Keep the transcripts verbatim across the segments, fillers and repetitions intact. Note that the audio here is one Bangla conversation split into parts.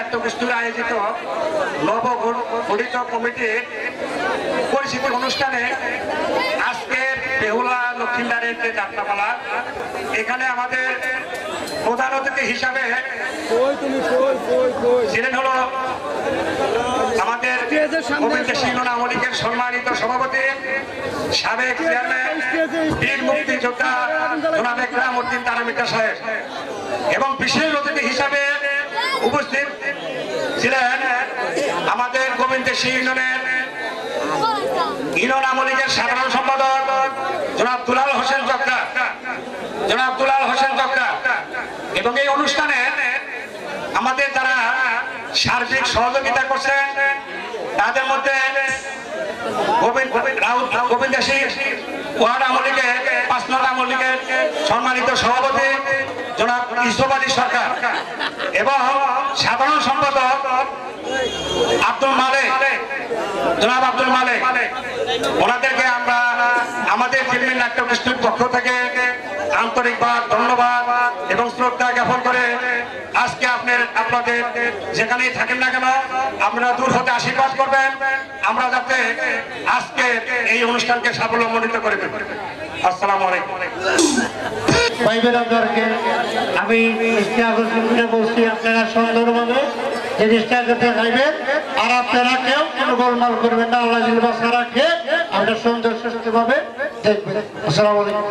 নাট্যগোষ্ঠীর আয়োজিত নবগঠিত কমিটির পরিচিতি অনুষ্ঠানে আজকে বেহুলা লক্ষ্মীন্দারের যে যাত্রাপালা, এখানে আমাদের প্রধান অতিথি হিসাবে ছিলেন হলো আমাদের গোবিন্দ সিংহ আওয়ামী লীগের সম্মানিত সভাপতি সাবেক চেয়ারম্যান বীর মুক্তিযোদ্ধা জনাব একরাম উদ্দিন তারামিকা সাহেব, এবং বিশেষ অতিথি হিসাবে উপস্থিত ছিলেন আমাদের গোবিন্দ সিংহ ইউনিয়নের ইউনিয়ন আওয়ামী লীগের সাধারণ সম্পাদক জনাব দুলাল হোসেন চক্রা জনাব দুলাল হোসেন চক্রা এবং এই অনুষ্ঠানে আমাদের যারা সার্বিক সহযোগিতা করছেন তাদের মধ্যে গোবিন্দ সিং ওয়ার্ড আওয়ামী লীগের পাঁচ নং আওয়ামী লীগের সম্মানিত সভাপতি জনাব ইউসুফ আলী সরকার এবং সাধারণ সম্পাদক আব্দুল মালেক জনাব আব্দুল মালেক, ওনাদেরকে আমরা আমাদের ফিল্মের নাট্যগোষ্ঠীর পক্ষ থেকে আন্তরিকভাবে ধন্যবাদ এবং শ্রদ্ধা জ্ঞাপন করে আজকে আপনার আপনাদের যেখানেই থাকেন না কেন আপনারা দূর হতে আশীর্বাদ করবেন, আমরা যাতে আজকে এই অনুষ্ঠানকে সাফল্যমণ্ডিত করে দেব। আসসালামু আলাইকুম। আমি বলছি আপনারা সুন্দরভাবে জিনিসটা যাতে খাইবেন, আর আপনারা কেউ কোনো গোলমাল করবেন না, আল্লাহ জিলবাসা রাখে আমরা সুন্দর সুস্থভাবে দেখবেন। আসসালামু আলাইকুম।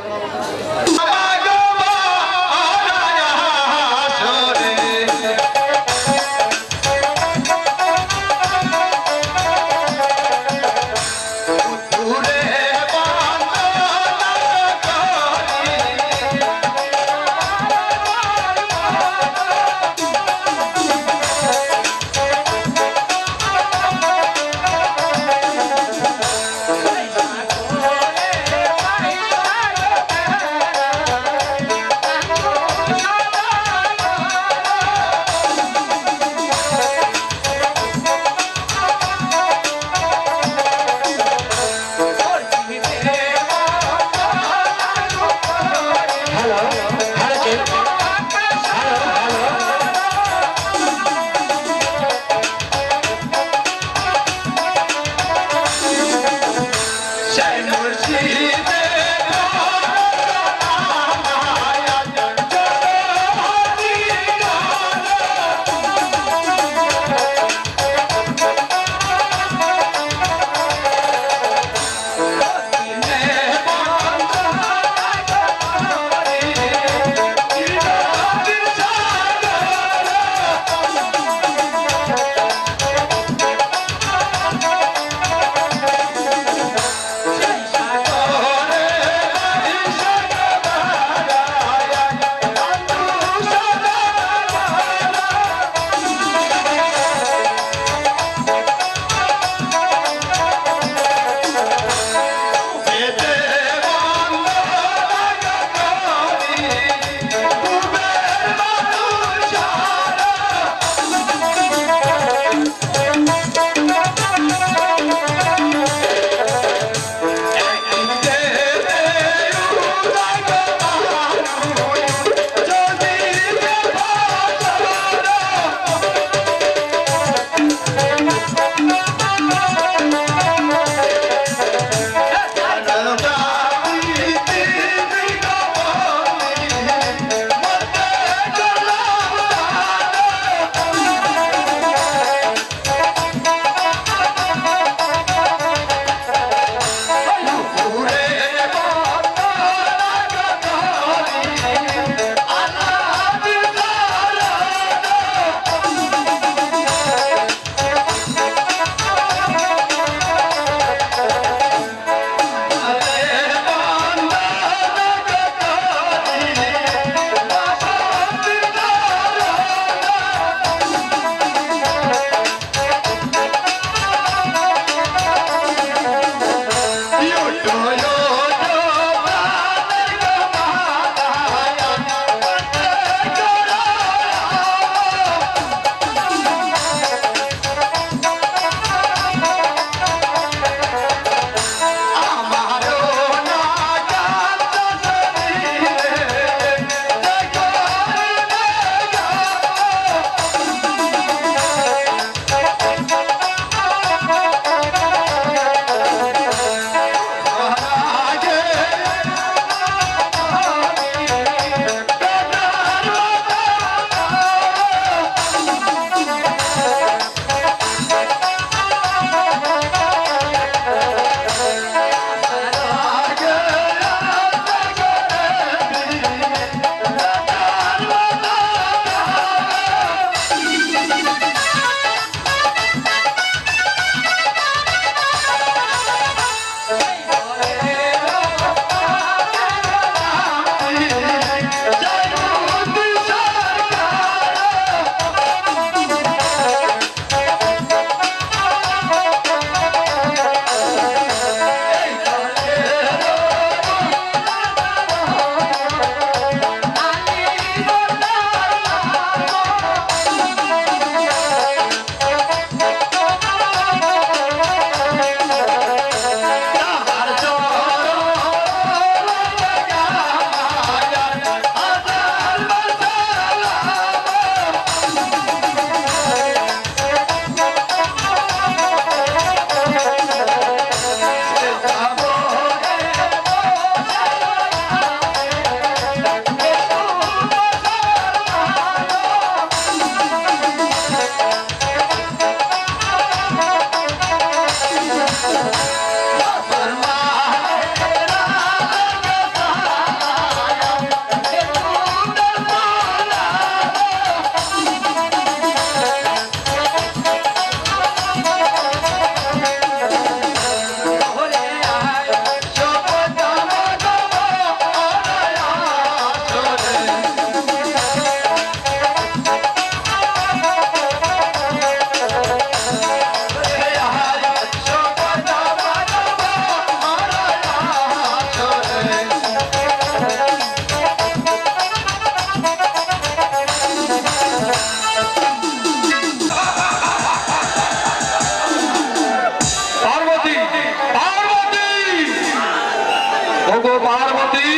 পার্বতী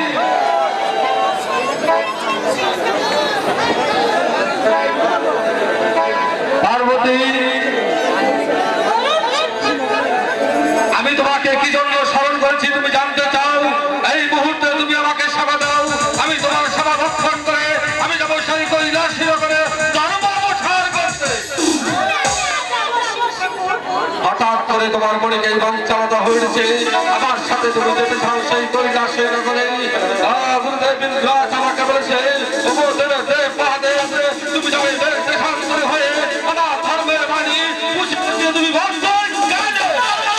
পার্বতী আমি তোমাকে কি জন্য স্মরণ করেছি তুমি জানতে চাও? এই মুহূর্তে তুমি আমাকে সেবা দাও, আমি তোমার সেবা রক্ষণ করে আমি যাবো সেই কৈলাস করে ধর্মপ্রচার করতে। হঠাৎ করে তোমার মনে এই বাঞ্ছালতা হয়েছে, আমার সাথে তুমি যেতে চাও সেই কৈলাসে করে। গুরুদেব বিন্দ্রাজ আমাকে বলেছে তুমি যাবে দেশান্তরে হয়ে আমার ধর্মের বাণী বুঝে বুঝিয়ে তুমি বর্ষণ জানো।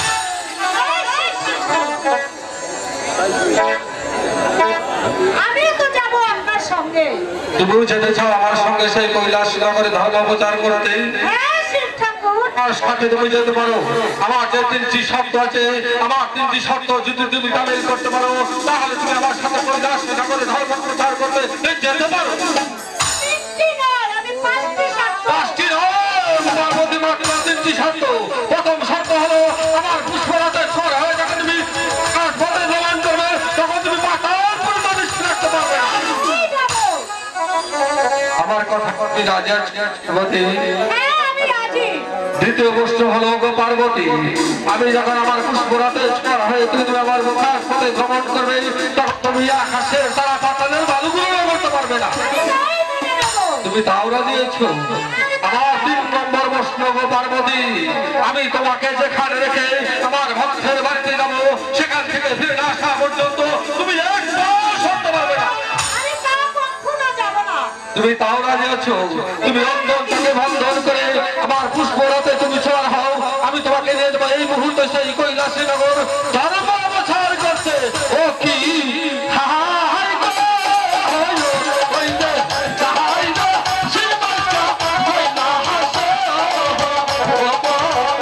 আমি তো যাব আপনার সঙ্গে। তুমিও যেতে চাও আমার সঙ্গে সেই কৈলাস নগরে ধর্ম প্রচার করতে? হ্যাঁ শিব ঠাকুর, আমার সাথে তুমি যেতে পারো। আমার যে তিনটি শব্দ আছে, আমার তিনটি শব্দ যদি তুমি তামিল করতে পারো তাহলে তুমি আমার সাথে কৈলাস নগরে ধর্ম প্রচার করতে যেতে পারো। তিনটি নয়, আমি পাঁচটি শব্দ। পাঁচটি নয়, পার্বতী মাত্র তিনটি শব্দ। প্রথম শব্দ হলো আমার পুষ্পরাতে স্বর হয়ে যখন তুমি কাঠ বলে প্রমাণ করবে তখন তুমি পাতাল পর্যন্ত দৃষ্টি রাখতে পারবে না। আমি যাব। আমার কথা কি রাজি আছো পার্বতী? হ্যাঁ আমি রাজি। দ্বিতীয় প্রশ্ন হলো গো পার্বতী, আমি যখন আমার পুষ্পরাতে স্বর হয়ে তুমি তুমি আমার মুখার পথে ভ্রমণ করবে তখন তুমি আকাশের তারা পাতালের বালুগুলো করতে পারবে না। আমি তাই মেনে নেব। তুমি তাও রাজি আছো? আমার তিন নম্বর প্রশ্ন গো পার্বতী, আমি তোমাকে যেখানে রেখে আমার ভক্তের বাড়িতে যাবো সেখান থেকে ফিরে না আসা পর্যন্ত তুমি একবার সরতে পারবে না। আমি তা কখনো যাব না। তুমি তাও রাজি আছো? তুমি বন্ধন থেকে বন্ধন করে আমার পুষ্পরাতে তুমি চল হও, আমি তোমাকে নিয়ে যাবো এই মুহূর্তে সেই কৈলাসী নগর ধর্ম প্রচার করতে। ও কি হা হা হাই গো, ওই ও, ওই যে, যাহাই গো, শিববাচ্চা, ওই না হাসে, ও, ও, ও,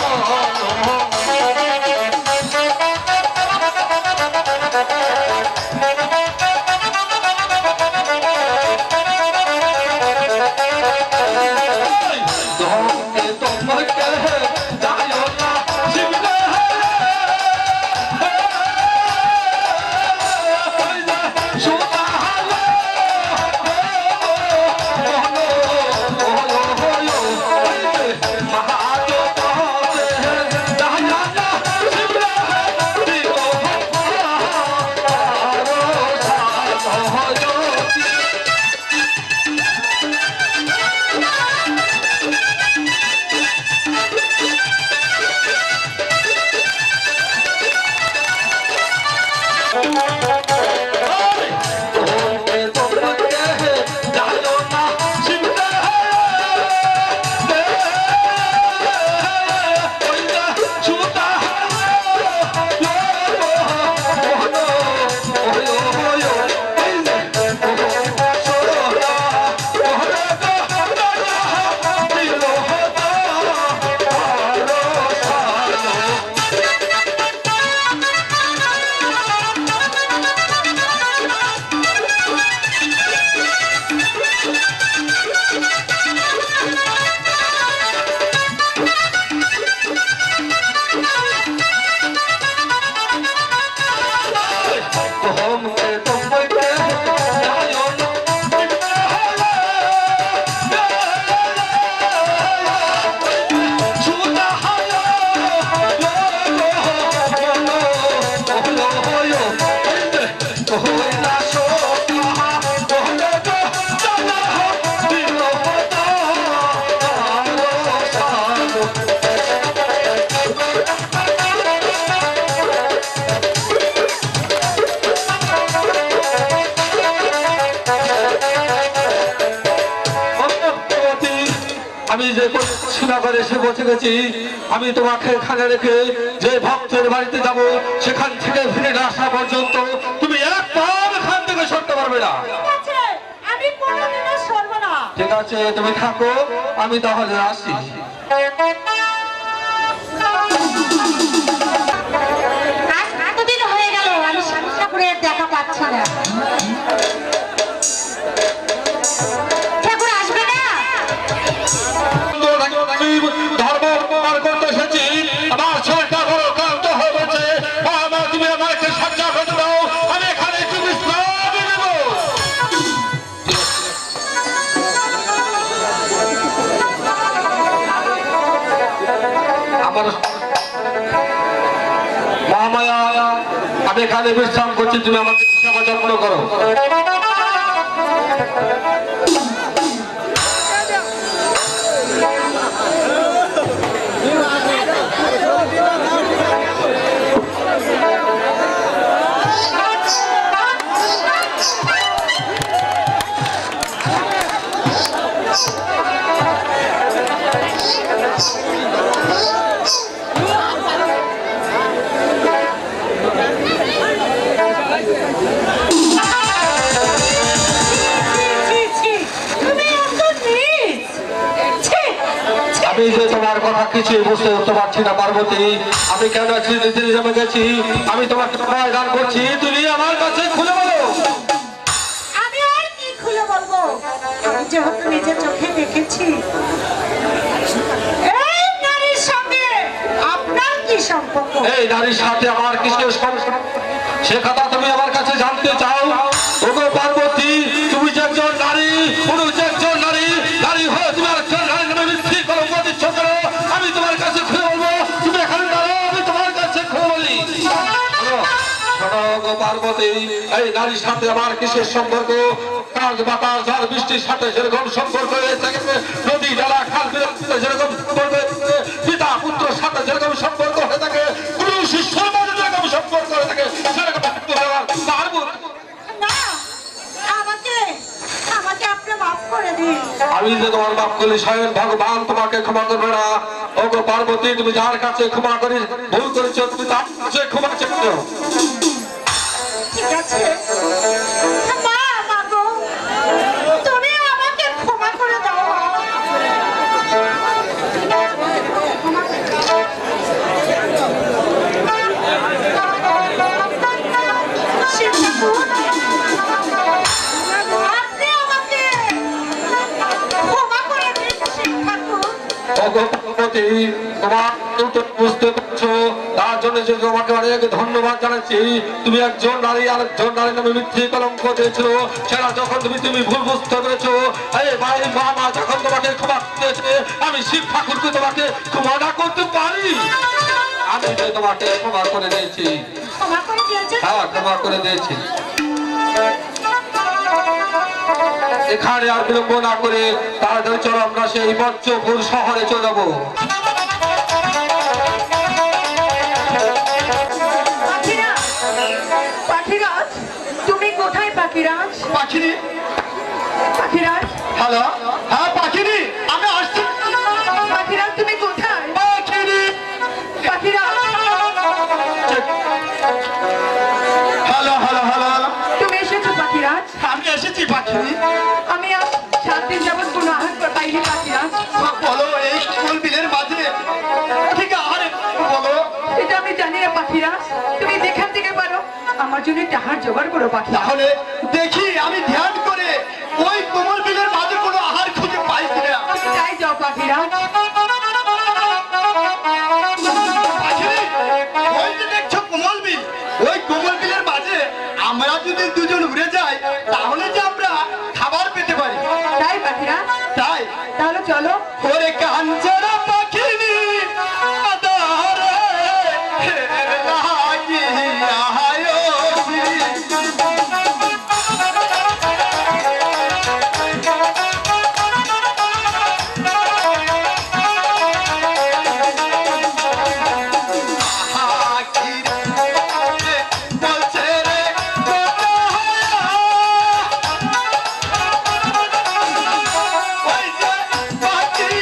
ধমকে তোমাকে যাইও না শিবকে, ওই যে সুতা হালো, ওহলো, ওহলো, ওহলো, ওই যে মহাজোতে যাইও না শিবকে, দিগো আরো সাহজতি। ধমকে তোমাকে যাইও না শিবকে, ওই যে সুতা হালো, ওহলো, ওহলো, ওহলো, ওই যে সোনা, ওহলো গো, দাদা, দিলো হতো আরো সালো। ধমকে তোমাকে যাইও না সুতা হালো, ওহলো, ওহলো, ওই যে ওহলা সোনা, ওহলো গো, দাদা, দিলো হতো আরো সালো। আমি যে শ্রীনগরে এসে বসে গেছি, আমি তোমাকে এখানে রেখে যে ভক্তের বাড়িতে যাব সেখান থেকে ফিরে না আসা পর্যন্ত তুমি একদম এখান থেকে সরতে পারবে না। ঠিক আছে, আমি কোনোদিনও সরব না। ঠিক আছে তুমি থাকো, আমি তাহলে আসি। আজ এতদিন হয়ে গেল আমি স্বামী ঠাকুরের দেখা পাচ্ছি না। ঠাকুর আসবে না? ধর্ম প্রচার করতে এসেছি, আমার ছেলেটা বড় ক্লান্ত হয়ে গেছে, আমার তুমি আমাকে সাহায্য করে দাও, আমি আমার মহামায়া আমি এখানে বিশ্রাম করছি, তুমি আমাকে সেবা যত্ন করো। আমি যে তোমার কথা কিছুই বুঝতে উঠতে পারছি না পার্বতী, আমি কেন জমে গেছি, আমি তোমাকে দান করছি, তুমি আমার কাছে খুলে বলো। আমি আর কি খুলে বলবো, আমি যেহেতু নিজের চোখে দেখেছি এই নারীর সঙ্গে আপনার কি সম্পর্ক। এই নারীর সাথে আমার কিসের সম্পর্ক সে কথা তুমি আমার কাছে জানতে চাও? ওগো পার্বতী, তুমি যে একজন নারী, পুরুষ যে একজন নারী, নারী হয়ে তুমি একজন নারী নামে মিথ্যে কলঙ্ক দিচ্ছ কেন? আমি তোমার কাছে খুলে বলবো, তুমি এখানে দাঁড়াও, আমি তোমার কাছে খুলে বলি। শোনো গো পার্বতী, এই নারীর সাথে আমার কিসের সম্পর্ক? কাজ বাতাস ঝড় বৃষ্টির সাথে যেরকম সম্পর্ক রয়েছে, নদী নালা খাল বিলের সাথে যেরকম সম্পর্ক রয়েছে, পিতা পুত্রের সাথে যেরকম সম্পর্ক হয়ে থাকে, গুরু শিষ্যের মধ্যে যেরকম সম্পর্ক হয়ে থাকে, সেরকম না, আমাকে আমাকে আপনি মাফ করে দিন। আমি যে তোমার মাফ করলি, স্বয়ং ভগবান তোমাকে ক্ষমা করবে না। ওগো পার্বতী, তুমি যার কাছে ক্ষমা করি ভুল করেছো, তুমি তার কাছে ক্ষমা চেয়েছো। ঠিক আছে মা, মা গো, তুমি আমাকে ক্ষমা করে দাও। আপনি আমাকে ক্ষমা করে দিন শিব ঠাকুর। ওগো পার্বতী, তোমার তো বুঝতে পারছো, তার জন্য যে তোমাকে অনেক ধন্যবাদ জানাচ্ছি। তুমি একজন নারী আর একজন নারী নামে মিথ্যে কলঙ্ক দিয়েছিল, সেটা যখন তুমি তুমি ভুল বুঝতে পেরেছো, এই ভাই মামা যখন তোমাকে ক্ষমা দিয়েছে, আমি শিব ঠাকুরকে তোমাকে ক্ষমা না করতে পারি? আমি যে তোমাকে ক্ষমা করে দিয়েছি। ক্ষমা করে দিয়েছেন? হ্যাঁ, ক্ষমা করে দিয়েছি। এখানে আর বিলম্ব না করে তাড়াতাড়ি চলো, আমরা সেই বজ্রপুর শহরে চলে যাবো। পাখিরাজ, তুমি কোথায় পাখিরাজ? পাখিনি, পাখিরাজ, হ্যালো, হ্যাঁ পাখিনি, আমি আসছি। পাখিরাজ তুমি কোথায়? পাখিনি, পাখিরাজ, হ্যালো হ্যালো হ্যালো, তুমি এসেছো পাখিরাজ? আমি এসেছি পাখিনি। আমি আজ সাত দিন যাবৎ কোনো আহার পাইনি পাখিরাজ। বলো, এই কোমল বিলের মাঝে ঠিক আহারে বলো। এটা আমি জানি না পাখিরাজ, তুমি যেখান থেকে পারো আমার জন্য একটা আহার জোগাড় করো পাখি। তাহলে দেখি আমি ধ্যান করে ওই কোমল বিলের মাঝে কোনো আহার খুঁজে পাই কিনা। তাই যাও পাখিরাজ। পাখিনি, ওই যে দেখছো কোমল বিল, ওই কোমল বিলের মাঝে আমরা যদি দুজন উড়ে যাই, তাহলে যে আমরা খাবার পেতে পারি। তাই পাখিরাজ, তাই তাহলে চলো। ওরে কাঞ্চরা পাখিনি আদারে লাগিয়া হায়সি। পাখি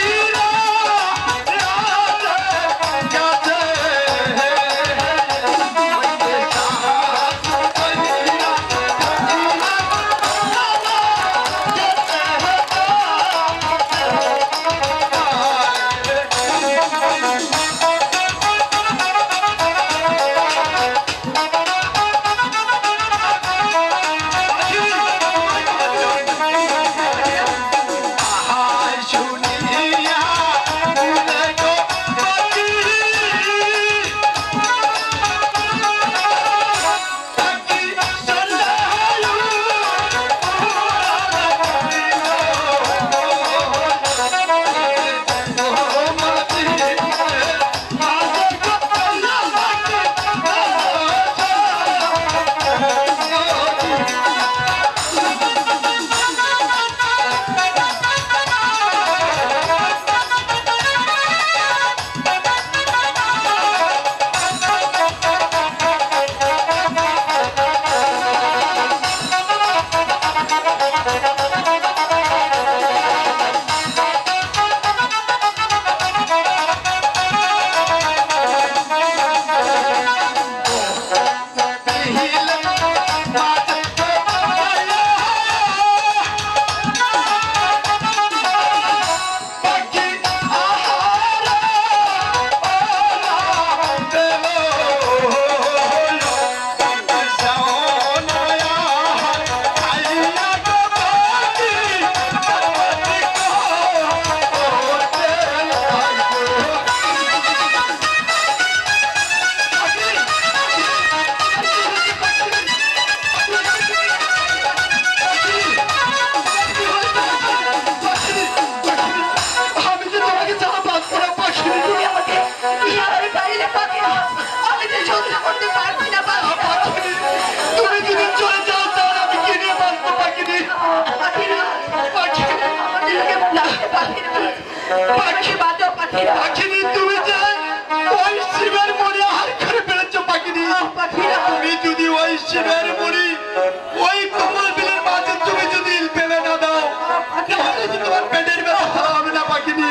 করতে পারছি না পাখিরা। তুমি যদি চলে যাও তাহলে আমি কি নিয়ে বাঁচবো পাখিনি? পাখিরা আমাদেরকে লাগছে পাখিরা। পাখি বাঁচো পাখিরা। পাখিনি তুমি যে ওই শিবের মনে হার করে ফেলেছো পাখিনি। পাখিরা তুমি যদি ওই শিবের মনি ওই কমল বিলের মাঝে তুমি যদি ফেলে না দাও তাহলে যে তোমার পেটের ব্যথা ভালো হবে না পাখিনি।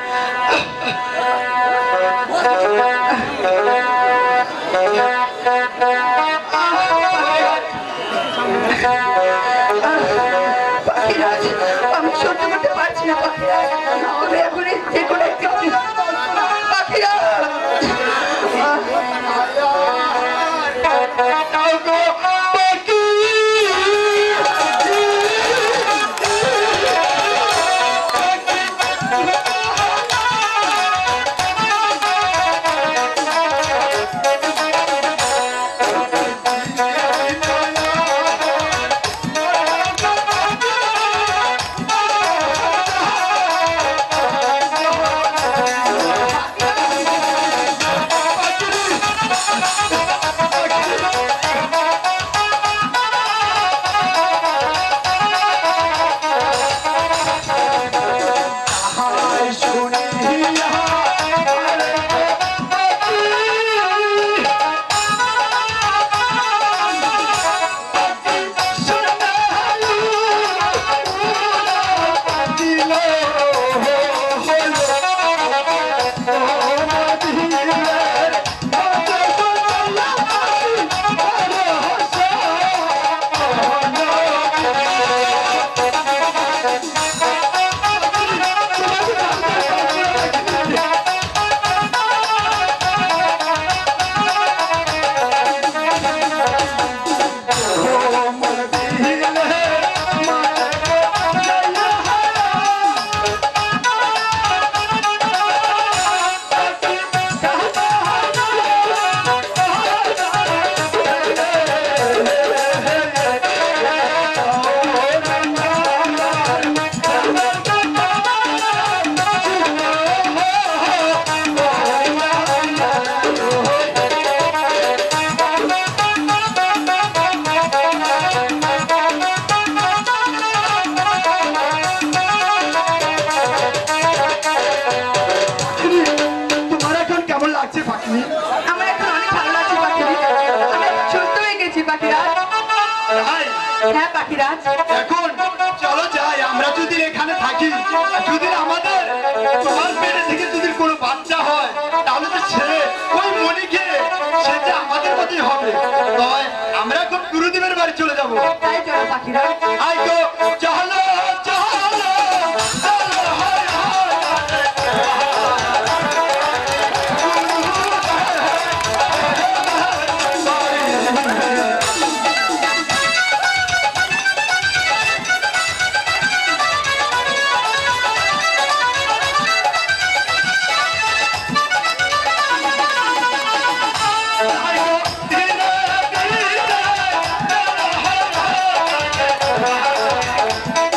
পাখিরাজ আমি সহ্য করতে পারছি না পাখিরাজ। আমি এখন যে কোনো একটি পাখিরা আমার এখন অনেক ভালো লাগছে পাখিরা। আমি সুস্থ হয়ে গেছি পাখিরাজ। হ্যাঁ পাখিরাজ এখন চলো যাই। আমরা যদি এখানে থাকি যদি আমাদের তোমার পেটে থেকে যদি কোনো বাচ্চা হয় তাহলে তো ছেলে ওই মনিকে সেটা আমাদের মতোই হবে। তবে আমরা এখন গুরুদেবের বাড়ি চলে যাবো। তাই চলো পাখিরাজ। আই গো চলো চলো চলো হায় হায় পাখিরাজ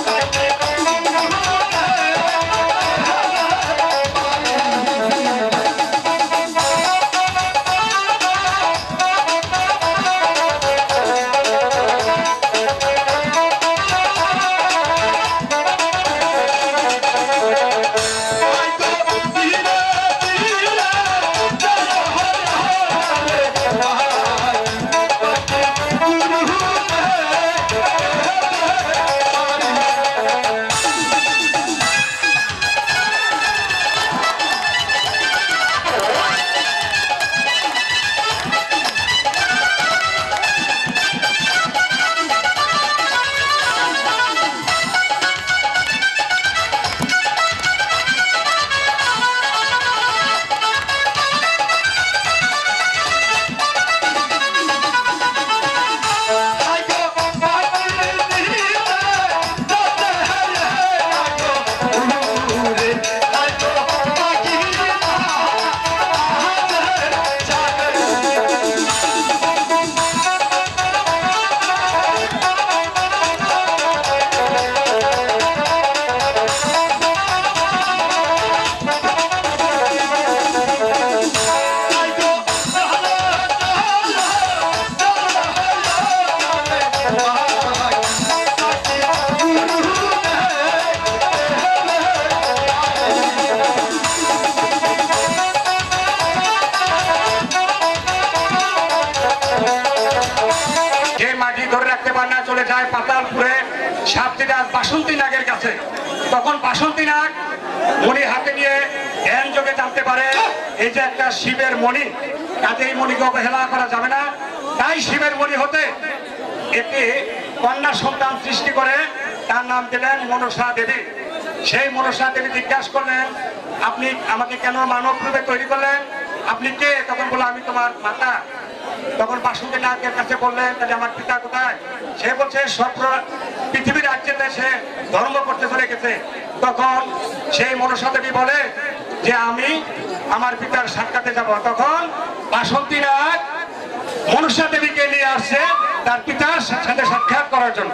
কন্যা চলে যায় পাতালপুরে সাতটিরাজ বাসন্তী নাগের কাছে। তখন বাসন্তী নাগ মণি হাতে নিয়ে ধ্যান যোগে জানতে পারে এই যে একটা শিবের মণি, তাতে এই মণিকে অবহেলা করা যাবে না। তাই শিবের মণি হতে একটি কন্যা সন্তান সৃষ্টি করে তার নাম দিলেন মনসা দেবী। সেই মনসা দেবী জিজ্ঞাসা করলেন, আপনি আমাকে কেন মানব রূপে তৈরি করলেন, আপনি কে? তখন বললো, আমি তোমার মাতা। তখন বাসন্তী নাগের কাছে বললেন, তাহলে আমার পিতা কোথায়? সে বলছে, সব পৃথিবীর রাজ্যেতে সে ধর্ম করতে চলে গেছে। তখন সেই মনসা দেবী বলে যে আমি আমার পিতার সাক্ষাতে যাব। তখন বাসন্তী নাগ মনসা দেবীকে নিয়ে আসছে তার পিতার সাথে সাক্ষাৎ করার জন্য।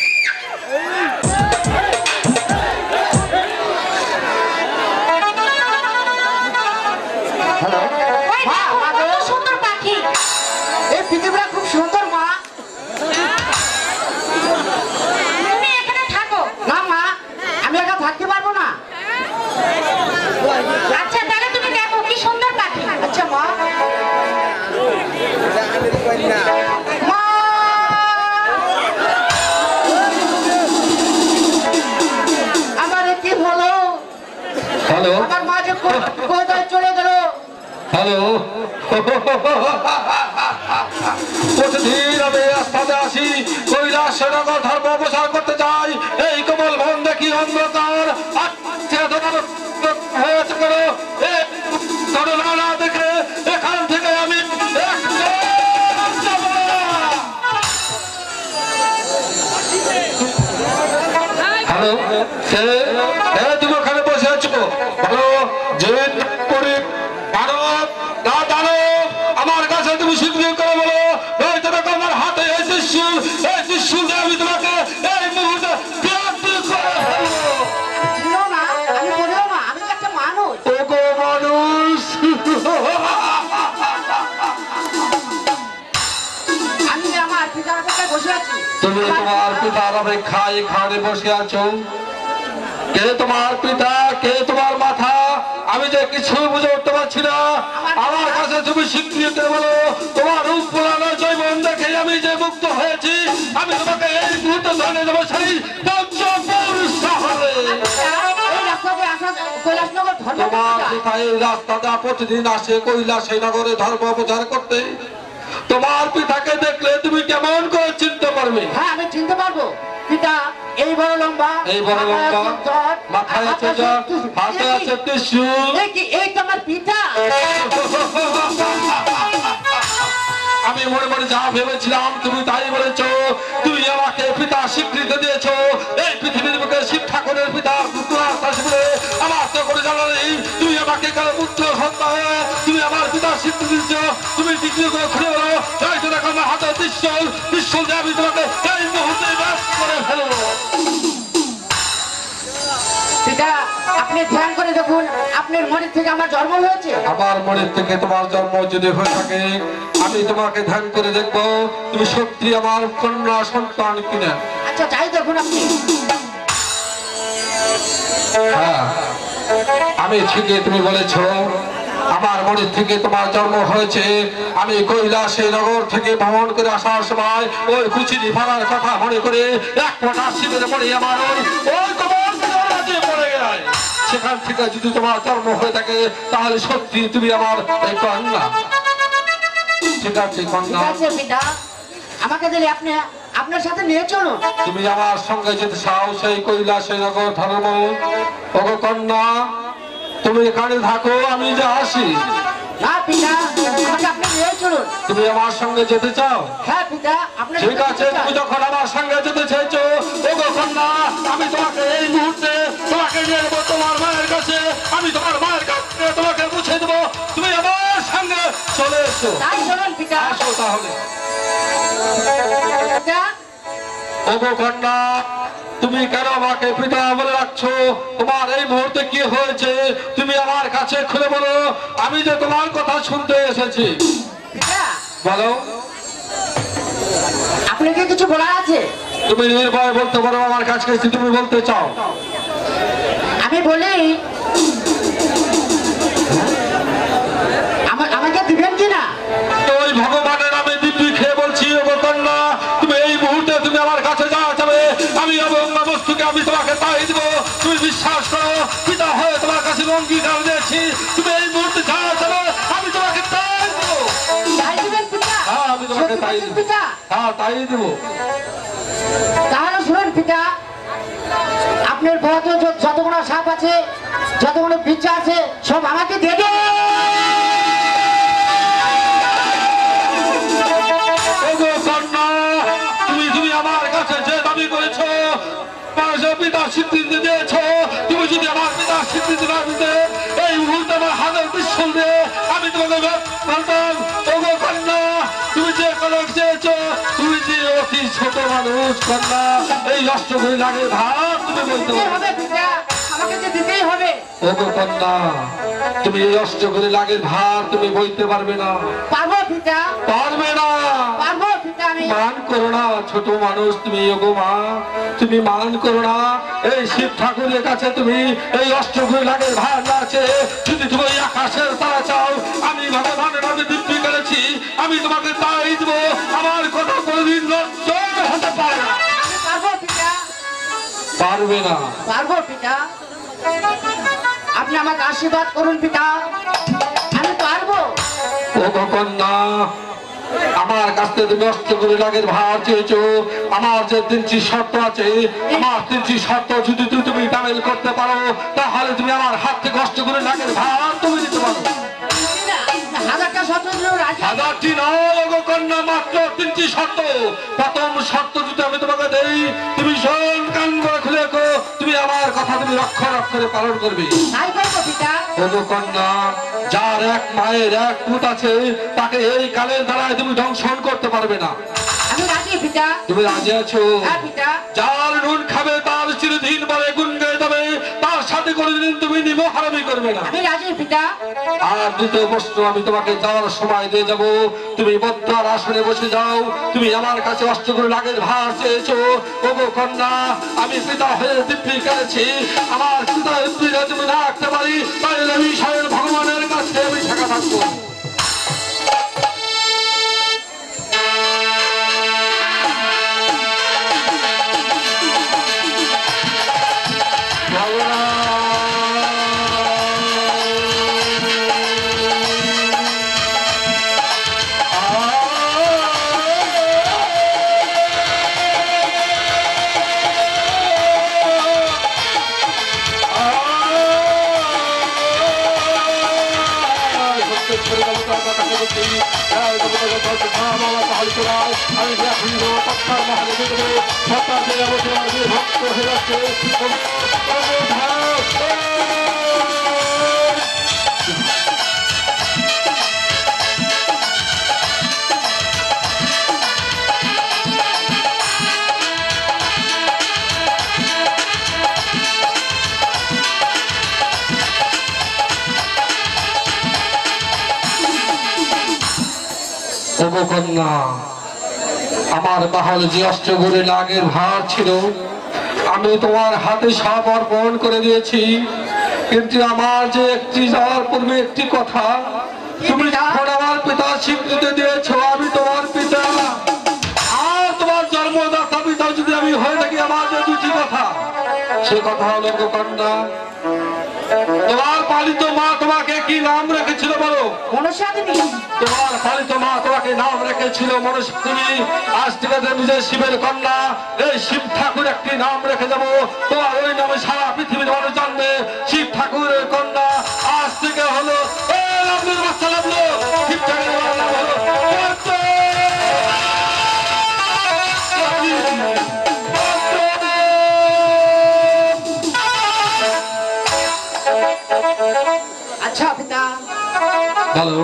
ওই দেখো, কত সুন্দর পাখি। এই পৃথিবীটা খুব সুন্দর মা। তুমি এখানে থাকো। না মা, আমি একা থাকতে পারবো না। আচ্ছা তাহলে তুমি দেখো কি সুন্দর পাখি। আচ্ছা মা। মা! আমার এ কি হলো? হ্যালো আমার মা যে কো- কোথায় চলে গেল? হ্যালো প্রতিদিন আমি রাস্তাতে আসি, কৈলাস নগর ধর্ম প্রচার করতে যাই। এই কমল মন দেখি অন্ধকার আচ্ছা তোমার হয়েছে কেন? এই ঘটনা না দেখে এখান থেকে আমি একদম যাব না। হ্যালো কে? এ, তুমি ওখানে বসে আছো? ভালো যে করে মানব না দানব আমার কাছে তুমি স্বীকৃতি করে বলো, নয়তো দেখো আমার হাতে এই ত্রিশূল, এই ত্রিশূল দিয়ে আমি তোমাকে এই মুহূর্তে ক্রান্তি করে ফেলবো। চিনো না, আমি বলিও না, আমি তো একটা মানুষ। ওগো মানুষ, আমি আমার পিতার অপেক্ষায় বসে আছি। তুমি তোমার পিতার অপেক্ষায় এখানে বসে আছো। কে তোমার পিতা, কে তোমার মাথা, আমি যে কিছু বুঝে উঠতে পারছি না। আমার কাছে তুমি স্বীকৃতি বলো, তোমার রূপ পুরানো জৈবন দেখে আমি যে মুক্ত হয়েছি, আমি তোমাকে এই মুহূর্তে জানিয়ে দেবো সেই পঞ্চপুর শহরে। এই রাস্তাতে আসা কৈলাসনগর ধর্ম তোমার প্রচার। পিতা এই রাস্তাটা প্রতিদিন আসে কৈলাসে নগরে ধর্ম প্রচার করতে। তোমার পিতাকে দেখলে তুমি কেমন করে চিনতে পারবে? হ্যাঁ, আমি চিনতে পারবো। পিতা এই বড় লম্বা, এই বড় লম্বা, মাথায় আছে জট, মাথায় আছে জট, হাতে আছে ত্রিশূল। এই কি এই তো আমার পিতা? আমি মনে মনে যা ভেবেছিলাম তুমি তাই বলেছ। তুমি আমাকে পিতা স্বীকৃতি দিয়েছ। এই পৃথিবীর বুকে শিব ঠাকুরের পিতা বলে আমার তো করে জানা নেই। তুমি আমাকে কারো পুত্র সন্তান হয়ে তুমি আমার পিতা স্বীকৃতি দিচ্ছ। তুমি দ্বিতীয় করে খুলে বলো, তাই তো দেখো আমার হাতে ত্রিশূল, ত্রিশূল দিয়ে আমি তোমাকে এই মুহূর্তে ব্যাস করে ফেলবো। পিতা, আপনি ধ্যান করে দেখুন, আপনার মনের থেকে আমার জন্ম হয়েছে। আমার মনের থেকে তোমার জন্ম যদি হয়ে থাকে, আমি তোমাকে ধ্যান করে দেখবো তুমি সত্যি আমার কন্যা সন্তান কিনা। আচ্ছা যাই দেখুন আপনি। হ্যাঁ, আমি ঠিকই তুমি বলেছ, আমার মনের থেকে তোমার জন্ম হয়েছে। আমি কৈলাসে নগর থেকে ভ্রমণ করে আসার সময় ওই কুচিনি ভাড়ার কথা মনে করে এক ফোঁটা শিবের পড়ে আমার ওই ওই কবর রাজ্যে পড়ে গেলাম। সেখান থেকে যদি তোমার জন্ম হয়ে থাকে তাহলে সত্যি তুমি আমার এই কন্যা। ঠিক আছে কন্যা, ঠিক আছে পিতা, আমাকে দিলে আপনি আপনার সাথে নিয়ে চলুন। তুমি আমার সঙ্গে যেতে চাও সেই কৈলাসে নগর ধর্ম। ওগো কন্যা, তুমি এখানে থাকো, আমি যে আসি। না পিতা, আমাকে আপনি নিয়ে চলুন। তুমি আমার সঙ্গে যেতে চাও? হ্যাঁ পিতা, আপনার ঠিক আছে, তুমি যখন আমার সঙ্গে যেতে চাইছো, ওগো কন্যা, আমি তোমাকে এই মুহূর্তে তোমাকে নিয়ে যাবো তোমার মায়ের কাছে। আমি তোমার মায়ের কাছে তোমাকে বুঝে দেবো। তুমি আমার সঙ্গে চলে এসো। তাই চলুন পিতা। আসো তাহলে। পিতা, ওগো কন্যা, তুমি কেন আমাকে পিতা বলে রাখছো? তোমার এই মুহূর্তে কি হয়েছে তুমি আমার কাছে খুলে বলো। আমি যে তোমার কথা শুনতে এসেছি। পিতা, বলো, আপনার কি কিছু বলার আছে? তুমি নির্ভয় বলতে পারো আমার কাছে কি তুমি বলতে চাও। আমি বলি, আমা- আমাকে দিবেন কিনা? ওই ভগবানের নামে দিব্যি খেয়ে বলছি, ওগো কন্যা, তুমি এই মুহূর্তে তুমি করো। পিতা হয়ে তোমার কাছে অঙ্গীকার দিয়েছি, তুমি এই মুহূর্তে যা চাবে আমি তোমাকে তাই দেবো। তাই দিবেন পিতা? হ্যাঁ, আমি তোমাকে সত্যি তাই বলছেন দেবো। পিতা? হ্যাঁ, তাই দেবো। তাহলে শুনুন পিতা, আপনার বড় যতগুলো সাপ আছে, যতগুলো বিচ্ছা আছে, সব আমাকে দিয়ে দিন। ওগো কন্যা, তুমি তুমি আমার কাছে যে দাবি করেছো, পিতার স্বীকৃতি দিয়েছো, তুমি যদি আমার পিতার স্বীকৃতি না দিতে এই মুহূর্তে আমার হাতের পিস্তল দিয়ে আমি তোমাকে বলতাম, ওগো কন্যা, তুমি যে কলক চেয়েছো, তুমি যে অতি ছোট মানুষ কন্যা, এই অষ্টগুলি লাগে ভাত তুমি বলতে দিতেই হবে পিতা, আমাকে যে দিতেই হবে। ওগো কন্যা, তুমি এই অষ্টগুলি লাগের ভার তুমি বইতে পারবে না। পারবো পিতা, পারবে না। পারবো পিতা। আমি মান করো না, ছোট মানুষ তুমি, ওগো মা, তুমি মান করো না। এই শিব ঠাকুরের কাছে তুমি এই অষ্টগুলি লাগের ভার না আছে, যদি তুমি ওই আকাশের তারা চাও, আমি ভগবানের নামে দিব্যি করেছি, আমি তোমাকে তাই দিব। আমার কথা কোনদিন নষ্ট হতে পারে না। আমি পারবো পিতা, পারবে না। পারবো পিতা। আপনি আমাকে আশীর্বাদ করুন পিতা, আমি পারবো। ওগো কন্যা, আমার কাছ থেকে তুমি অষ্টগুলি লাগের ভার চেয়েছো, আমার যে তিনটি শর্ত আছে, আমার তিনটি শর্ত যদি তুমি তুমি তামিল করতে পারো, তাহলে তুমি আমার হাত থেকে অষ্টগুলি লাগের ভার তুমি দিতে পারো। হাজারটা শর্ত রাজি। হাজারটি নয় ওগো কন্যা, মাত্র তিনটি শর্ত। প্রথম শর্ত যদি আমি তোমাকে দেই, তুমি শোন কান করে খুলে রাখো, তুমি আমার কথা তুমি অক্ষর অক্ষরে পালন করবে। তাই করবো পিতা। ওগো কন্যা, যার এক মায়ের এক পুত আছে, তাকে এই কালের দ্বারায় তুমি ধ্বংসন করতে পারবে না। আমি রাজি পিতা। তুমি রাজি আছো? হ্যাঁ পিতা। যার নুন খাবে তার চিরদিন বলে গুণ গেয়ে যাবে, তার সাথে কোনোদিন তুমি নিম হারামি করবে না। আমি রাজি পিতা। আর দ্বিতীয় প্রশ্ন আমি তোমাকে যাওয়ার সময় দিয়ে যাব, তুমি বদ্রার আসনে বসে যাও, তুমি আমার কাছে অষ্টগুলি লাগের ভার চেয়েছো। ওগো কন্যা, আমি পিতা হয়ে দিব্যি করেছি, আমার পিতা দিব্যি যদি না রাখতে পারি, তাহলে আমি স্বয়ং ভগবানের কাছে আমি ঢাকা থাকবো। ওগো কন্যা, আমার বাহাল যে অষ্টগুলি লাগের ভার ছিল, আমি তোমার হাতে সব অর্পণ করে দিয়েছি, কিন্তু আমার যে একটি যাওয়ার পূর্বে একটি কথা, তুমি যখন আমার পিতা স্বীকৃতি দিয়েছ আমি তোমার পিতা, আর তোমার জন্মদাতা পিতা যদি আমি হয়ে থাকি, আমার যে দুটি কথা, সে কথা হলো ওগো কন্যা, তোমার পালিত মা তোমাকে কি নাম রেখেছিল বলো? মনসা দেবী। তোমার পালিত মা তোমাকে নাম রেখেছিল মনসা দেবী। আজ থেকে নিজের শিবের কন্যা, এই শিব ঠাকুর একটি নাম রেখে যাবো, তোমার ওই নামে সারা পৃথিবীর মানুষ জানবে শিব ঠাকুরের কন্যা। আজ থেকে হলো এই লাভলুর বাচ্চা লাভলু, শিব ঠাকুরের নাম হলো আচ্ছা পিতা, হ্যালো,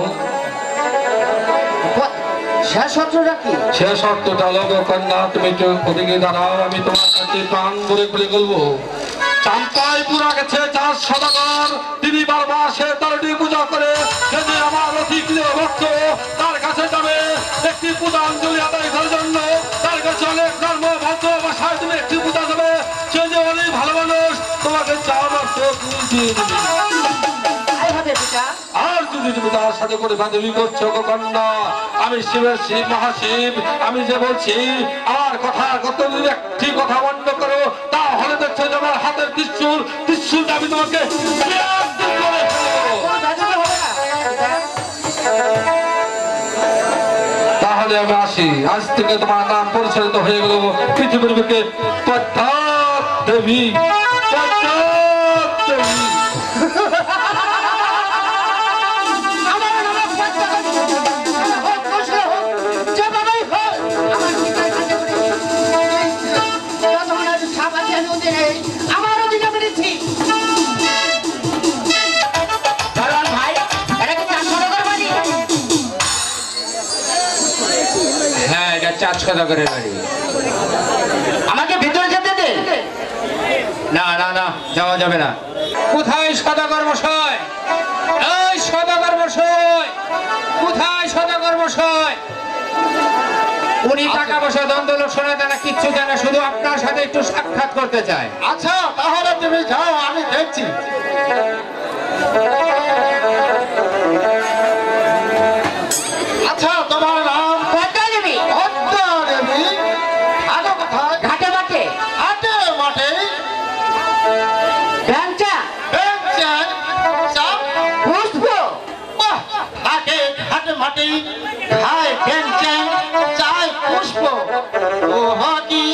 শেষ শর্তটা কি? শেষ অর্থটা হলো গো কন্যা, তুমি একটু ওদিকে দাঁড়াও, আমি তোমার কাছে প্রাণ ভরে খুলে বলবো। চাম্পাই পুরা গেছে চার সদাগর, তিনি বারবার সে তারটি পূজা করে, সে যে আমার অতি প্রিয় ভক্ত, তার কাছে যাবে একটি পূজাঞ্জলি আদায় করার জন্য, তার কাছে অনেক ধর্ম ভক্ত ভাষায় তুমি একটি পূজা দেবে, সে যে অনেক ভালো মানুষ, তোমাকে চাওয়ার অর্থ দিয়ে দেবে। তাই হবে পিতা। আর যদি তুমি তার সাথে করে বান্ধবী করছো গো কন্যা, আমি শিবের শিব মহাশিব, আমি যে বলছি আমার কথা কত একটি কথা বন্ধ করো, তা তাহলে দেখছো যে আমার হাতের ত্রিশূল ত্রিশূলটা আমি তোমাকে একদিন করে ফেলবো। কোনো জাদুকর হবে না পিতা। তাহলে আমি আসি, আজ থেকে তোমার নাম পরিচালিত হয়ে গেল পৃথিবীর বুকে পদ্মা দেবী, পদ্মা দেবী। আমার নাম পদ্মা দেবী। আমার হোক, কষ্ট হোক, যেভাবেই হোক, আমার পিতার কাছে করে। যতক্ষণ আমি সাপ আছে আমি অধীনে, আমার অধীনে আমি নিচ্ছি। দারোয়ান ভাই, এটা কি চার সদাগর বাড়ি? হ্যাঁ, এটা চার সদাগরের বাড়ি। আমাকে ভিতরে যেতে দে। না না না, যাওয়া যাবে না। কোথায় সদাগর মশাই? এই সদাগর মশাই, কোথায় সদাগর মশাই? উনি টাকা পয়সা দ্বন্দ্ব লোক শোনা জানা কিচ্ছু জানে, শুধু আপনার সাথে একটু সাক্ষাৎ করতে চায়। আচ্ছা তাহলে তুমি যাও, আমি দেখছি। আচ্ছা তোমার নাম? পদ্মা দেবী। পদ্মা দেবী। আলো কোথায়? ঘাটে মাঠে। হাটে মাঠে। ভ্যাংচা। বেঞ্চে। চাপ। পুষ্প। বাহ! হাটে হাটে মাঠে খায় বেঞ্চে চায় পুষ্প। ও হকি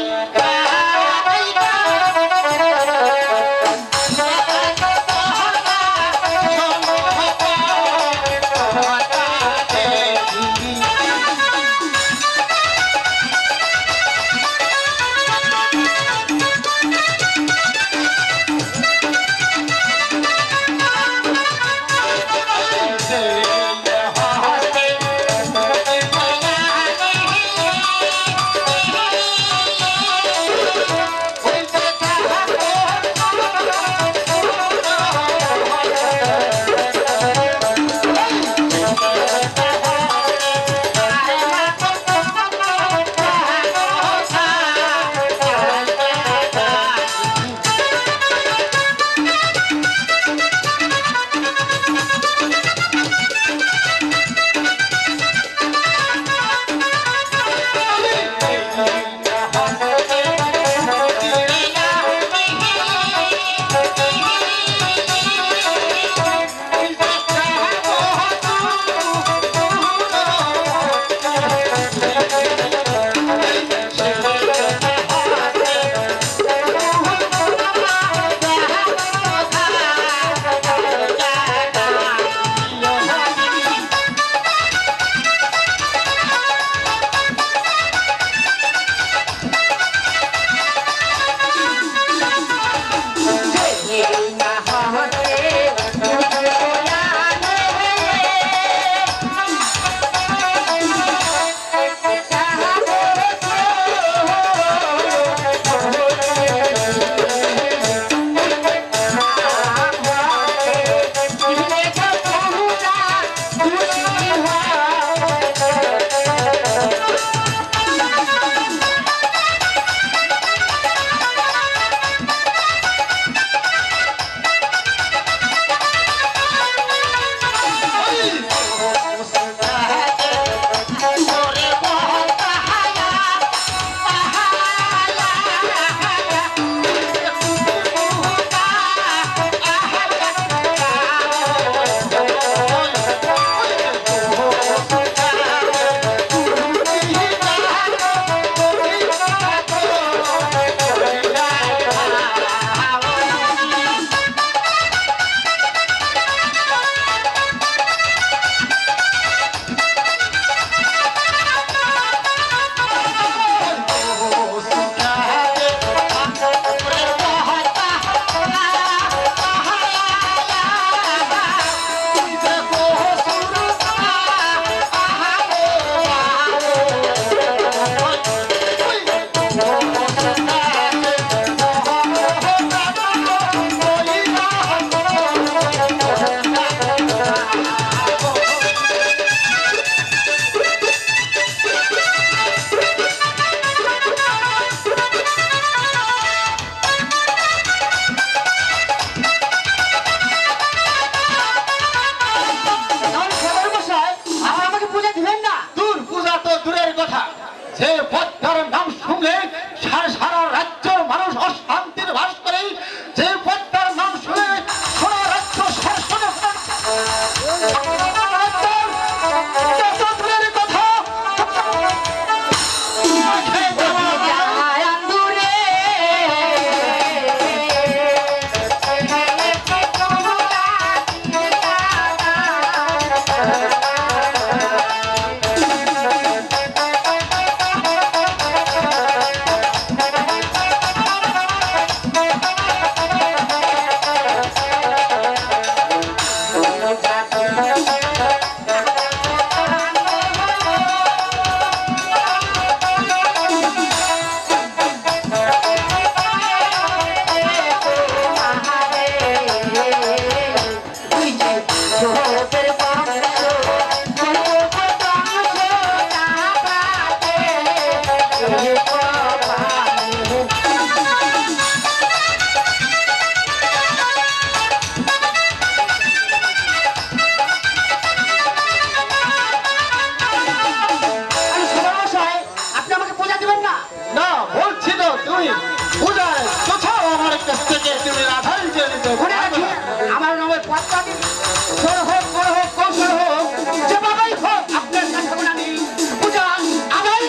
আমার নামে পত্রা দিন, বড় হোক বড় হোক কৌশল হোক, যে বাবাই হোক আপনার কাছে গুণানি পূজা আমার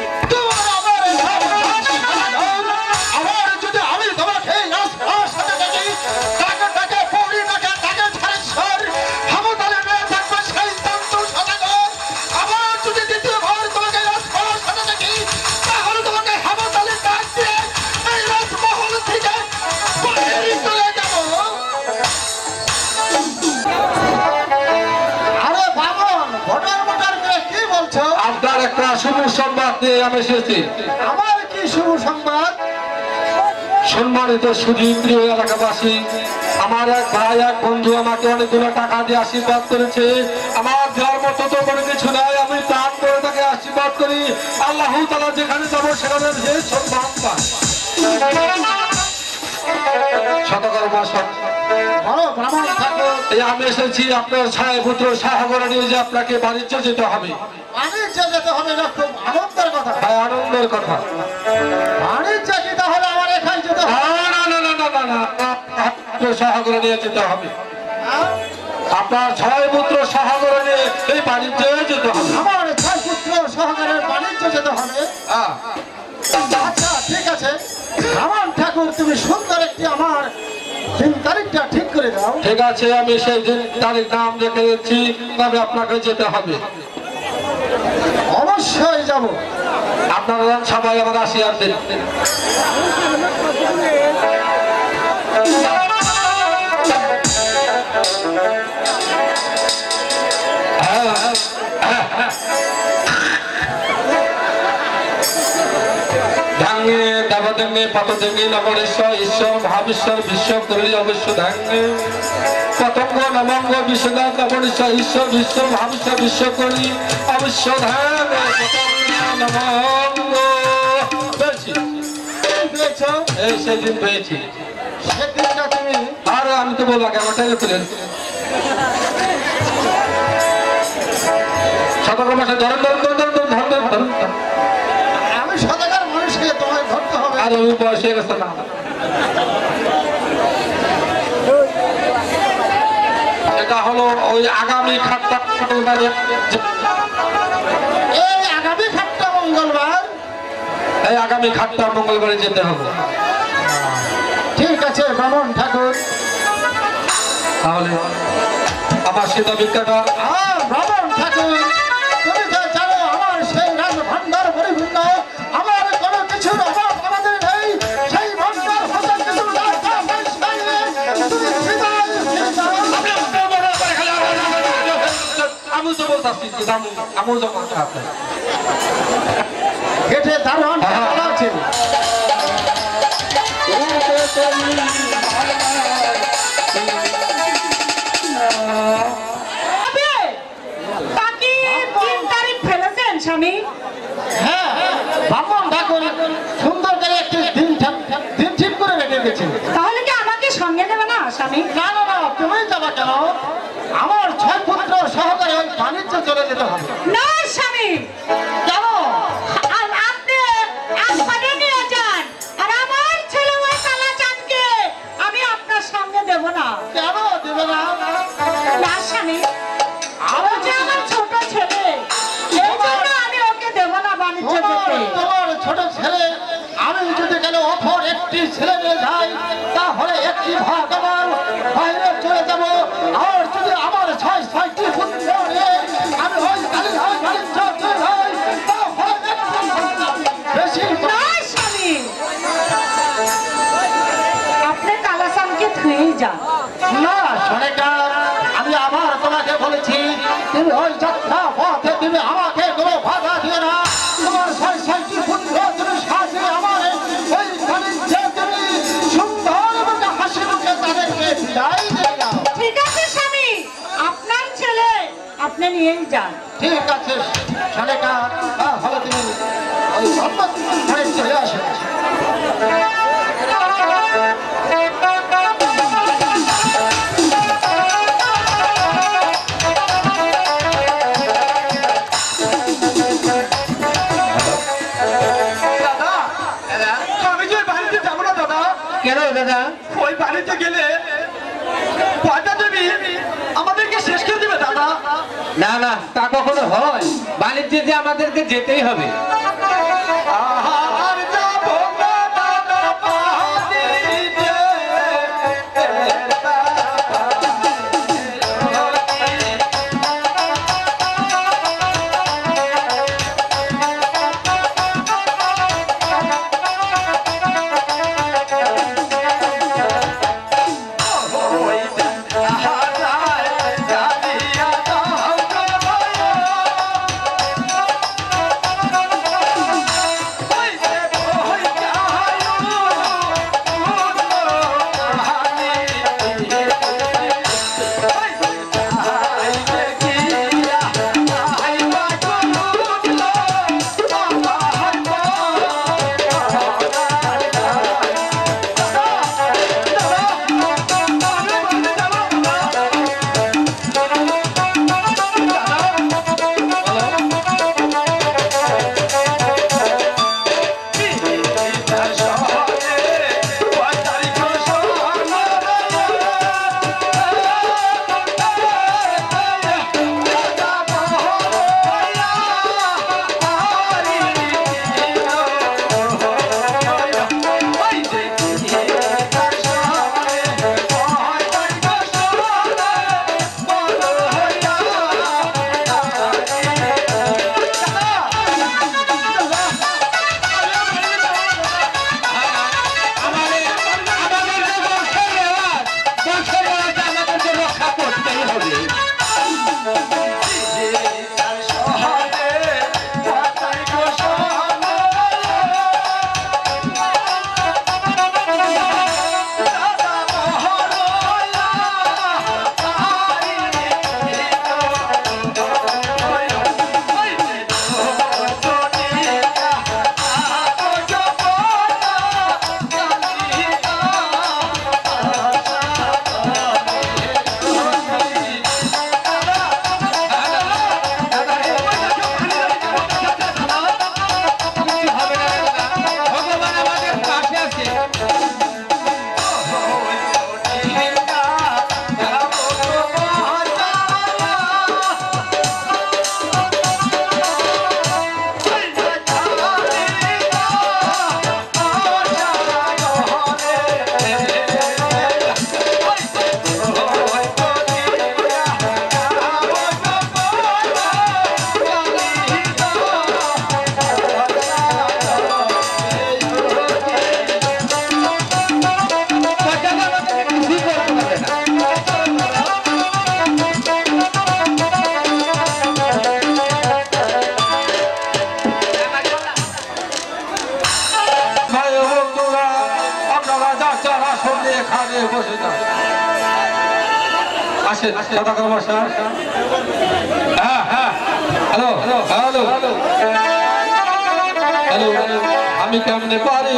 আমার যদি আমি তোমাকে সাথে দেখি তাকে তাকে পৌরি তাকে তাকে ছাড়ে সর হামতালে মেয়ে থাকবে সেই তন্ত সদাগর। আবার যদি দ্বিতীয়বার তোমাকে রাজমহল সাথে দেখি তাহলে তোমাকে হামতালে ডাক দিয়ে এই রাজমহল থেকে বাইরে চলে যাব। আরে বামন ভোটার ভোটার করে কি বলছো? আপনার একটা শুভ সংবাদ নিয়ে আমি এসেছি। আমার কি শুভ সংবাদ? সম্মানিত সুধী প্রিয় এলাকাবাসী, আমার এক ভাই এক বন্ধু আমাকে অনেকগুলো টাকা দিয়ে আশীর্বাদ করেছে। আমার দেওয়ার মতো তো কোনো কিছু নাই, আমি প্রাণ করে তাকে আশীর্বাদ করি। আল্লাহ তাআলা যেখানে যাবো সেখানে যে সম্মান পায়। শতকর্মা সৎ। বলো ব্রাহ্মণ ঠাকুর, এই আমি এসেছি আপনার ছায় পুত্র সাহাগর নিয়ে যে আপনাকে বাণিজ্য যেতে হবে। বাণিজ্য যেতে হবে না? খুব আনন্দের কথা। তাই আনন্দের কথা। বাণিজ্য কি তাহলে আমার এখানে যেতে হবে? না না না না না না না সাহাগরে নিয়ে যেতে হবে। আপনার ছয় পুত্র সাহাগরে নিয়ে এই বাণিজ্যে যেতে হবে। আমার ছয় পুত্র সহকারের বাণিজ্য যেতে হবে। হ্যাঁ, আচ্ছা ঠিক আছে ব্রাহ্মণ ঠাকুর, তুমি সুন্দর একটি আমার দিন তারিখটা ঠিক করে দাও। ঠিক আছে, আমি সেই দিন তারিখ নাম রেখে দিচ্ছি, তবে আপনাকে যেতে হবে। অবশ্যই যাব। আপনারা সবাই আমার আসিয়ার দিন। ধাঙ্গে দেবদেঙ্গে পতদেঙ্গে নবরেশ্বর ঈশ্বর মহাবিশ্বর বিশ্ব করলি অবশ্য ধাঙ্গে পতঙ্গ নমঙ্গ বিশ্বনাথ নবরেশ্বর ঈশ্বর বিশ্ব মহাবিশ্ব বিশ্ব করি অবশ্য ধাঙ্গে পতঙ্গ নমঙ্গ। পেয়েছি, পেয়েছো? এই সেদিন পেয়েছি। সেদিনটা তুমি আর আমি তো বলবো কেন ওটাই তুলেন সতর্ক মাসে ধরেন ধরেন ধরেন ধরেন ধরেন ধরেন ধরেন ধরেন। আমি সদাগর মানুষকে তোমায় ধরতে হবে। আর ওই বয়স হয়ে গেছে না। এটা হলো ওই আগামী খাটটা এই আগামী সাতটা মঙ্গলবার। এই আগামী খাটটা মঙ্গলবারে যেতে হবে। ঠিক আছে ব্রাহ্মণ ঠাকুর। তাহলে আমার সীতা ভিক্ষাটা হ্যাঁ ব্রাহ্মণ ঠাকুর, তুমি তো জানো আমার সেই রাজ ভান্ডার পরিপূর্ণ, আমার কোনো কিছুর অভাব আমাদের নেই। সেই ভান্ডার হতে কিছু রাস্তা তুমি হৃদয় আমি তো বলতেছি আমি তো কথা আপনার গেটে দারোয়ান বলা আছে। বাকি তিন তারিখ ফেলেছেন স্বামী? হ্যাঁ ব্রাহ্মণ ঠাকুর সুন্দর করে একটি দিন ঠিক- দিন ঠিক করে রেখে গেছে। তাহলে কি আমাকে সঙ্গে নেবে না স্বামী? না না না, তুমি যাবা কেন? আমার ছয় পুত্র সহকারে ওই বাণিজ্য চলে যেতে হবে। না স্বামী, কেন? আর আপনি আসমানে নিয়ে যান, আর আমার ছেলে ওই কালাচাঁদকে আমি আপনার সঙ্গে দেব না। কেন দেবে না? না স্বামী, তোমার ছোট ছেলে আমি যদি গেলে অপর একটি ছেলে নিয়ে যাই তাহলে একটি ভাগ আমার বাইরে চলে যাব আর যদি আমার ছয় ছয়টি পুত্র নিয়ে আমি ওই গাড়ি হয় গাড়ি চলতে যাই তাহলে বেশি না স্বামী, আপনি কালাসামকে ধুয়েই যান। না সোনেকা, আমি আবার তোমাকে বলেছি তুমি ওই যাত্রা পথে তুমি আমাকে কোনো বাধা দিও না। তোমার ছয় ছয়টি পুত্র তুমি সাজিয়ে আমার ওই বাণিজ্যে তুমি সুন্দর এবং হাসি মুখে তাদেরকে বিদায় দিয়ে দাও। ঠিক আছে স্বামী, আপনার ছেলে আপনি নিয়েই যান। ঠিক আছে সোনেকা, তাহলে তুমি ওই সম্মত ঘরে চলে আসো। আমি যে বাড়িতে যাবো না দাদা। কেন দাদা? ওই বাড়িতে গেলে পয়সা দেবী আমাদেরকে শেষ করে দিবে দাদা। না না, তা কখনো হয়? বাণিজ্যে যে আমাদেরকে যেতেই হবে। আর যাবো না দাদা বাড়িতে। আসেন সদাগর মশাই। হ্যাঁ হ্যাঁ, হ্যালো হ্যালো হ্যালো হ্যালো, আমি কেমনে পারি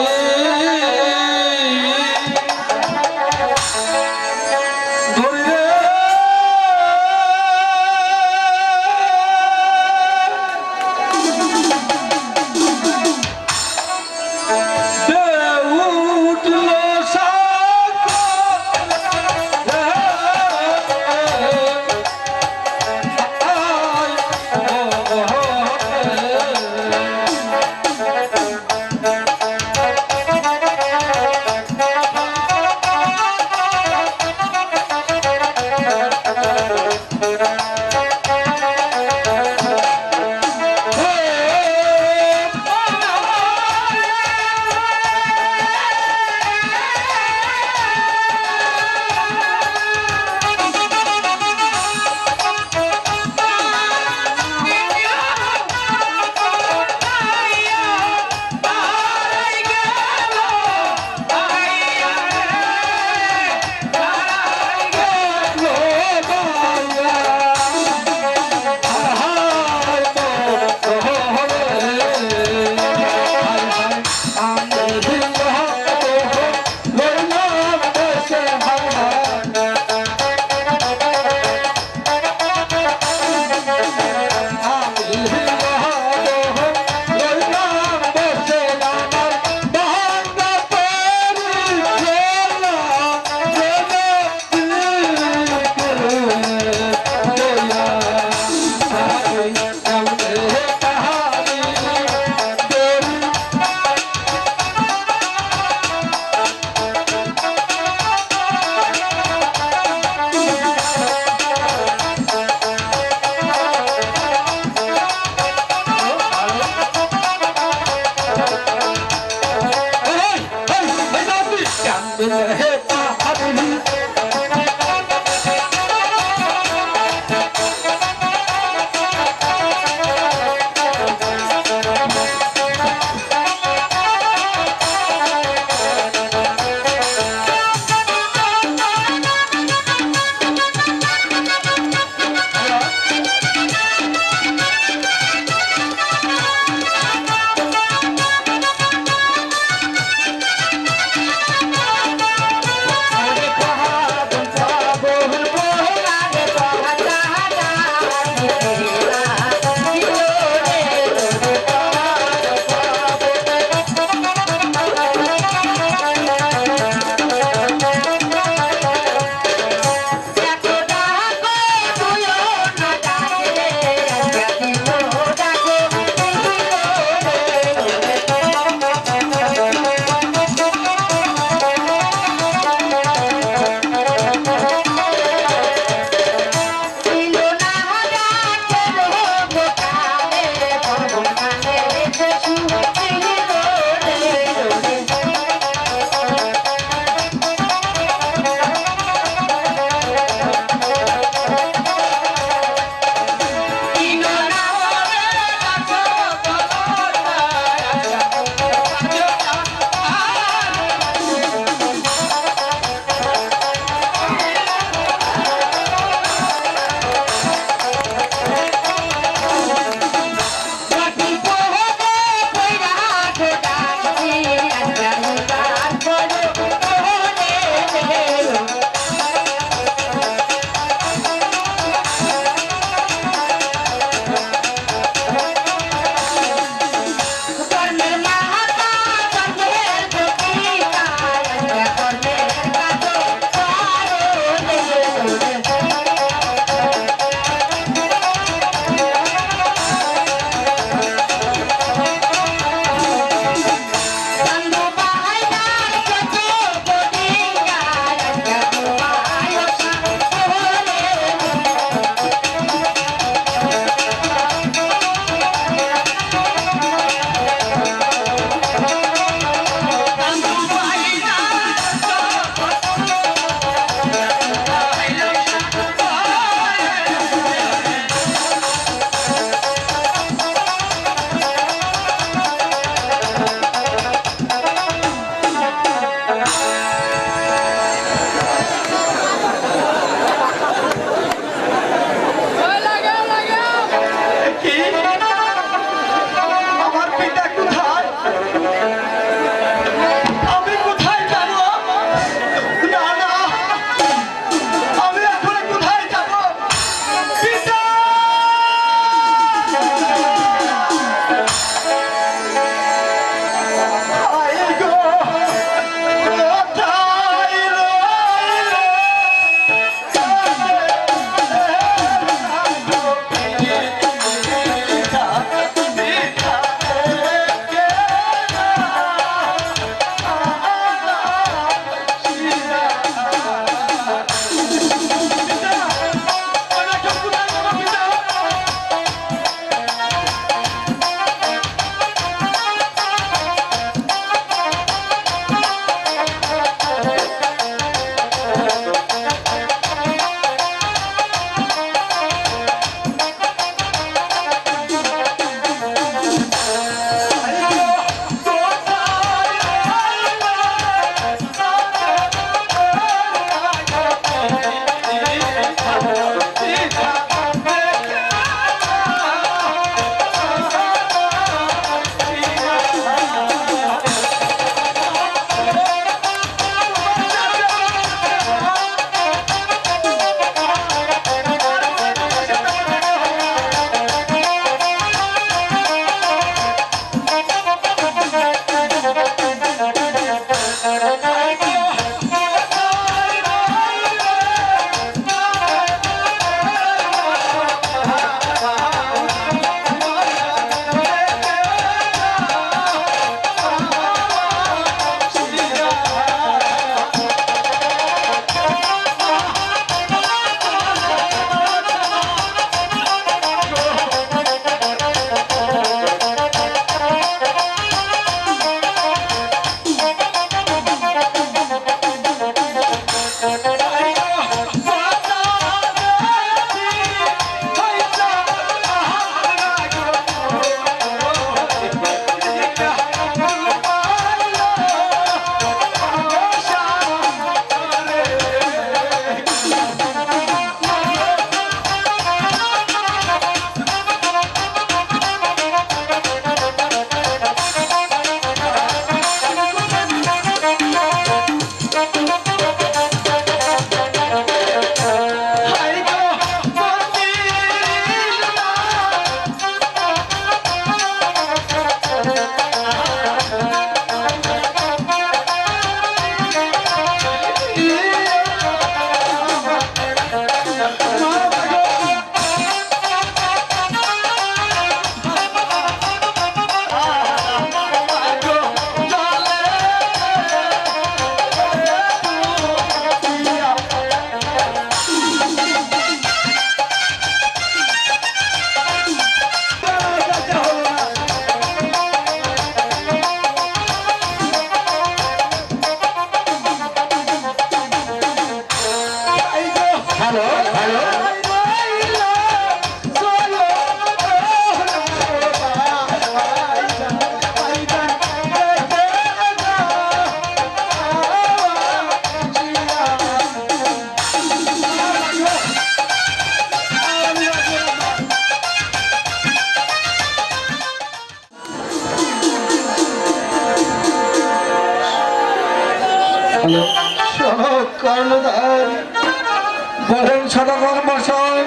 শোনো কর্ণধার, বলেন সদাগর মশাই।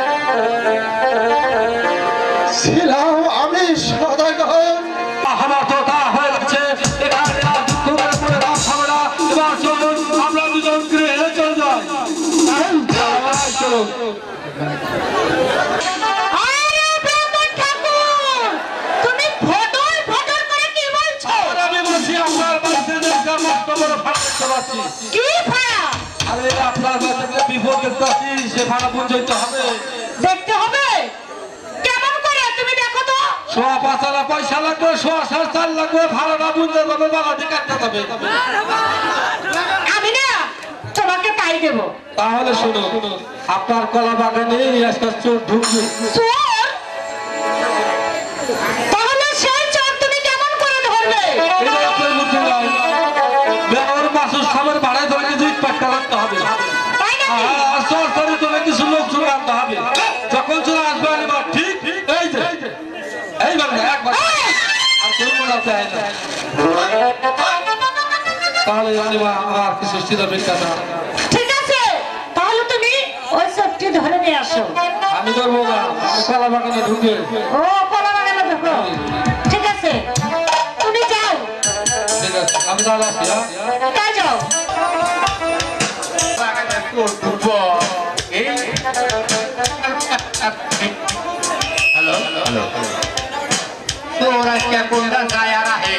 ছিলাম আমি সদাগর, আমার তো তা হয়ে যাচ্ছে। এখানে আর দুঃখ করে পড়ে রাত হবে না। এবার চলুন আমরা দুজন গৃহে চলে যাই। চলুন। আরে ব্রাহ্মণ ঠাকুর, তুমি ফটর ফটর করে কি বলছো? আমি বলছি আপনার বাড়িতে যে মস্ত বড় ফাঁড়া দেখতে পাচ্ছি। কি ভাড়া? আরে আপনার বাড়িতে বিপদ দেখতে পাচ্ছি, সে ভাড়া পৌঁছাইতে হবে। দেখতে হবে? কেমন করে তুমি দেখো তো? সোয়া পাঁচ আনা পয়সা লাগবে, সোয়া সাড়ে চার লাগবে, ভাড়াটা বুঝতে যাবে, বাগাতে কাটতে যাবে। আমি না তোমাকে পাই দেবো। তাহলে শুনো, আপনার কলা বাগানে একটা চোর ঢুকবে। চোর? তাহলে সেই চোর তুমি কেমন করে ধরবে? এটা আপনার বুদ্ধি নাই। বেগর মাসুর সামের ভাড়ায় ধরে কিছু ইটপাট্টা রাখতে হবে। তাই নাকি? আর চোর চোরে ধরে কিছু লোক চুরে আনতে হবে। যখন চোর আসবে আনিবার ঠিক এই যে এইবার না, একবার আর কেউ মনে চায় না। তাহলে আনিবা আর কিছু স্থির বেকার না। ঠিক আছে, তাহলে তুমি ওই চোরটি ধরে নিয়ে আসো। আমি ধরবো না, আমি কলা বাগানে ঢুকে। ও কলা বাগানে দেখো। ঠিক আছে, তুমি যাও। ঠিক আছে, আমি তাহলে আসি। হ্যাঁ তাই যাও। हेलो हेलो तोरा क्या कोंडा गाया रहा है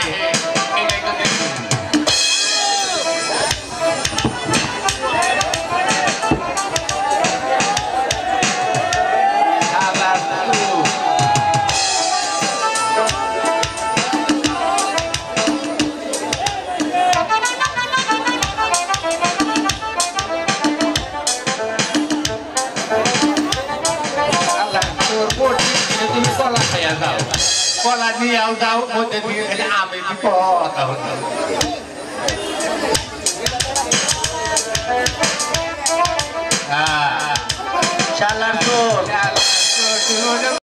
কলা নিয়ে আও যাও মধ্যে দিয়ে খালি আমি কথা হতো হ্যাঁ শালার তো